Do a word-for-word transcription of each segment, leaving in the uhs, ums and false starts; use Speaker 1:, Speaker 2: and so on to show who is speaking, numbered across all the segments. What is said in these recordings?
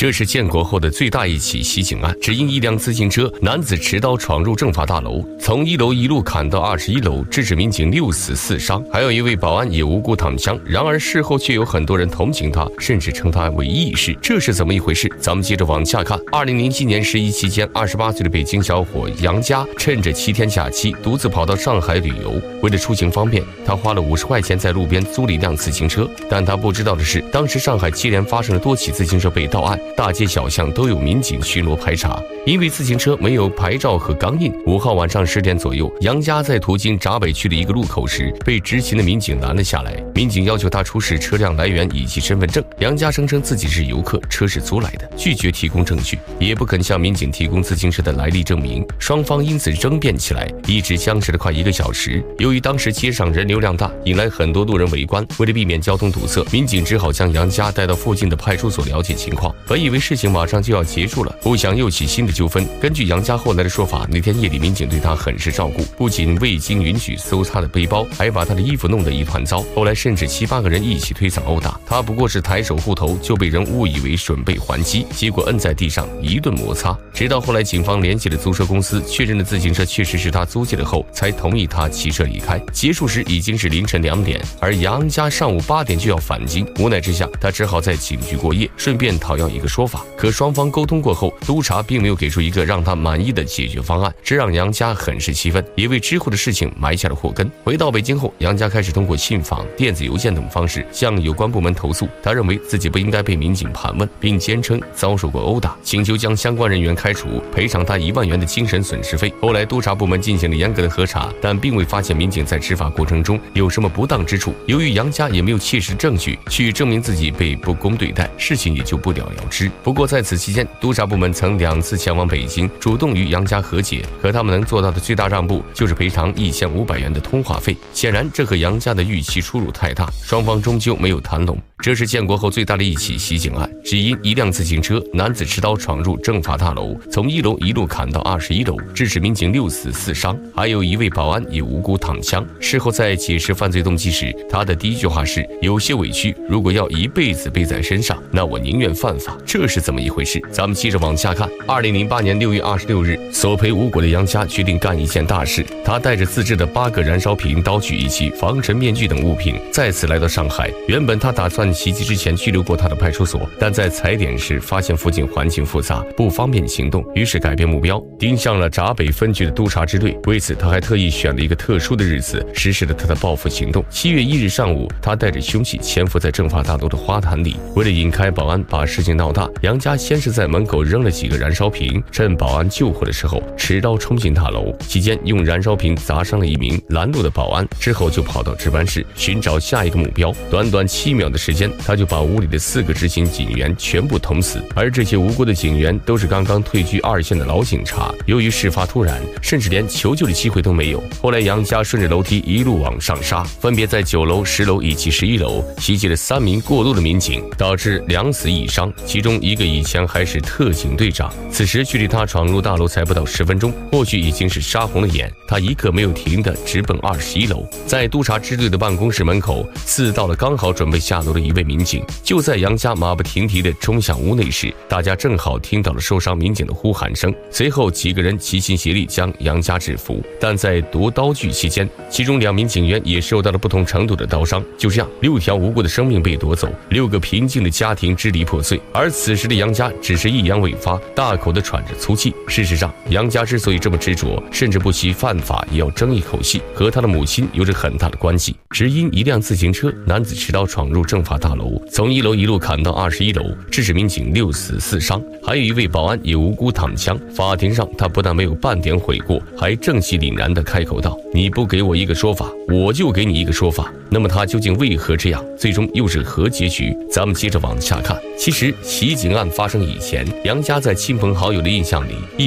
Speaker 1: 这是建国后的最大一起袭警案，只因一辆自行车，男子持刀闯入政法大楼，从一楼一路砍到二十一楼，致使民警六死四伤，还有一位保安也无辜躺枪。然而事后却有很多人同情他，甚至称他为义士，这是怎么一回事？咱们接着往下看。二零零七年十一期间，二十八岁的北京小伙杨佳趁着七天假期，独自跑到上海旅游。为了出行方便，他花了五十块钱在路边租了一辆自行车。但他不知道的是，当时上海接连发生了多起自行车被盗案，大街小巷都有民警巡逻排查。因为自行车没有牌照和钢印，五号晚上十点左右，杨佳在途经闸北区的一个路口时，被执勤的民警拦了下来。民警要求他出示车辆来源以及身份证。杨佳声称自己是游客，车是租来的，拒绝提供证据，也不肯向民警提供自行车的来历证明。双方因此争辩起来，一直僵持了快一个小时。由于当时街上人流量大，引来很多路人围观，为了避免交通堵塞，民警只好将杨佳带到附近的派出所了解情况。本以为事情马上就要结束了，不想又起新的纠纷。根据杨佳后来的说法，那天夜里民警对他很是照顾，不仅未经允许搜他的背包，还把他的衣服弄得一团糟。后来甚至七八个人一起推搡殴打他，不过是抬手护头，就被人误以为准备还击，结果摁在地上一顿摩擦。直到后来警方联系了租车公司，确认了自行车确实是他租借的后，才同意他骑车离开。结束时已经是凌晨两点，而杨佳上午八点就要返京，无奈之下，他只好在警局过夜，顺便讨要一个说法。可双方沟通过后，督察并没有给出一个让他满意的解决方案，这让杨佳很是气愤，也为之后的事情埋下了祸根。回到北京后，杨佳开始通过信访、电子邮件等方式向有关部门投诉，他认为自己不应该被民警盘问，并坚称遭受过殴打，请求将相关人员开除，赔偿他一万元的精神损失费。后来督察部门进行了严格的核查，但并未发现民警在执法过程中有什么不当之处。由于杨佳也没有切实证据去证明自己被不公对待，事情也就不了了之。不过在此期间，督察部门曾两次前往北京，主动与杨佳和解，可他们能做到的最大让步就是赔偿一千五百元的通话费。显然，这和杨佳的预期出入太大，双方终究没有谈拢。这是建国后最大的一起袭警案，只因一辆自行车，男子持刀闯入政法大楼，从一楼一路砍到二十一楼，致使民警六死四伤，还有一位保安也无辜躺枪。事后在解释犯罪动机时，他的第一句话是：有些委屈，如果要一辈子背在身上，那我宁愿犯法。这是怎么一回事？咱们接着往下看。二零零八年六月二十六日，索赔无果的杨佳决定干一件大事，他带着自制的八个燃烧瓶、刀具以及防尘面具等物品，再次来到上海。原本他打算袭击之前拘留过他的派出所，但在踩点时发现附近环境复杂，不方便行动，于是改变目标，盯向了闸北分局的督察支队。为此，他还特意选了一个特殊的日子，实施了他的报复行动。七月一日上午，他带着凶器潜伏在政法大楼的花坛里。为了引开保安，把事情闹大，杨佳先是在门口扔了几个燃烧瓶，趁保安救火的时候，持刀冲进大楼，期间用燃烧瓶砸伤了一名拦路的保安，之后就跑到值班室寻找下一个目标。短短七秒的时间，他就把屋里的四个执勤警员全部捅死，而这些无辜的警员都是刚刚退居二线的老警察。由于事发突然，甚至连求救的机会都没有。后来杨佳顺着楼梯一路往上杀，分别在九楼、十楼以及十一楼袭击了三名过路的民警，导致两死一伤，其中一个以前还是特警队长。此时距离他闯入大楼才不到十分钟，或许已经是杀红了眼，他一刻没有停的直奔二十一楼，在督察支队的办公室门口刺到了刚好准备下楼的一位民警。就在杨佳马不停蹄地冲向屋内时，大家正好听到了受伤民警的呼喊声，随后几个人齐心协力将杨佳制服。但在夺刀具期间，其中两名警员也受到了不同程度的刀伤。就这样，六条无辜的生命被夺走，六个平静的家庭支离破碎。而此时的杨佳只是一言未发，大口地喘着粗气。事实上，杨佳之所以这么执着，甚至不惜犯法也要争一口气，和他的母亲有着很大的关系。只因一辆自行车，男子持刀闯入政法大楼，从一楼一路砍到二十一楼，致使民警六死四伤，还有一位保安也无辜躺枪。法庭上，他不但没有半点悔过，还正气凛然地开口道：你不给我一个说法，我就给你一个说法。那么他究竟为何这样？最终又是何结局？咱们接着往下看。其实袭警案发生以前，杨佳在亲朋好友的印象里一直是一个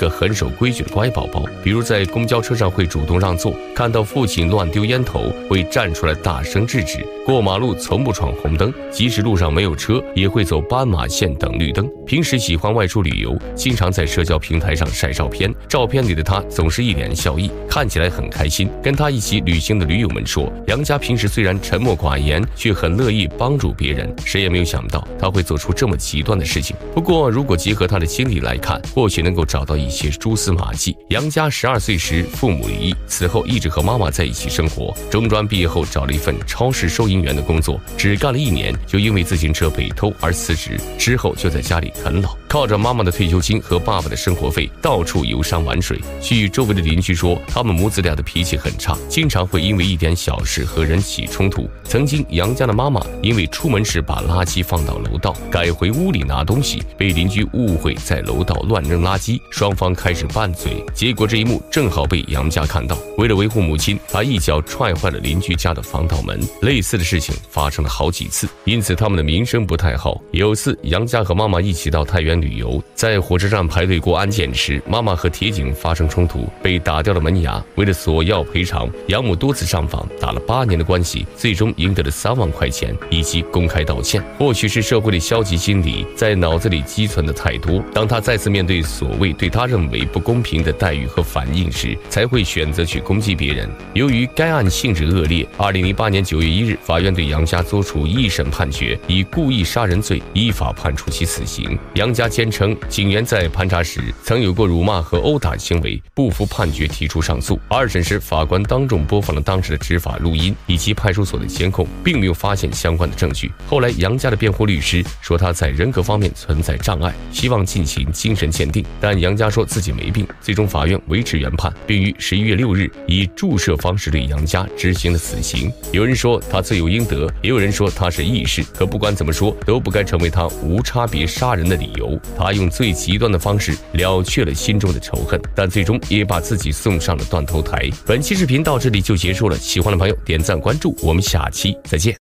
Speaker 1: 个很守规矩的乖宝宝，比如在公交车上会主动让座，看到父亲乱丢烟头会站出来大声制止，过马路从不闯红灯，即使路上没有车也会走斑马线等绿灯。平时喜欢外出旅游，经常在社交平台上晒照片，照片里的他总是一脸笑意，看起来很开心。跟他一起旅行的驴友们说，杨家平时虽然沉默寡言，却很乐意帮助别人，谁也没有想到他会做出这么极端的事情。不过如果结合他的经历来看，或许能够找到一些蛛丝马迹。杨家十二岁时父母离异，此后一直和妈妈在一起生活。中专毕业后找了一份超市收银员的工作，只干了一年就因为自行车被偷而辞职，之后就在家里啃老，靠着妈妈的退休金和爸爸的生活费到处游山玩水。据周围的邻居说，他们母子俩的脾气很差，经常会因为一点小事和人起冲突。曾经杨家的妈妈因为出门时把垃圾放到楼道，改回屋里拿东西，被邻居误会在楼道乱扔垃圾，双方开始拌嘴，结果这一幕正好被杨家看到。为了维护母亲，他一脚踹坏了邻居家的防盗门。类似的事情发生了好几次，因此他们的名声不太好。有次杨家和妈妈一起到太原旅游，在火车站排队过安检时，妈妈和铁警发生冲突，被打掉了门牙。为了索要赔偿，杨母多次上访，打了八年的关系，最终赢得了三万块钱以及公开道歉。或许是社会的消极心理在脑子里积存的太多，当他再次面对所谓对他认为不公平的待遇和反应时，才会选择去攻击别人。由于该案性质恶劣，二零零八年九月一日，法院对杨家作出一审判决，以故意杀人罪依法判处其死刑。杨家坚称，警员在盘查时曾有过辱骂和殴打行为，不服判决提出上诉。二审时，法官当众播放了当时的执法录音以及派出所的监控，并没有发现相关的证据。后来杨家的辩护律师说他在人格方面存在障碍，希望进行精神鉴定，但杨家说自己没病。最终法院维持原判，并于十一月六日以注射方式对杨家执行了死刑。有人说他罪有应得，也有人说他是义士，可不管怎么说，都不该成为他无差别杀人的理由。他用最极端的方式了却了心中的仇恨，但最终也把自己送上了断头台。本期视频到这里就结束了，喜欢的朋友点赞关注，我们下期再见。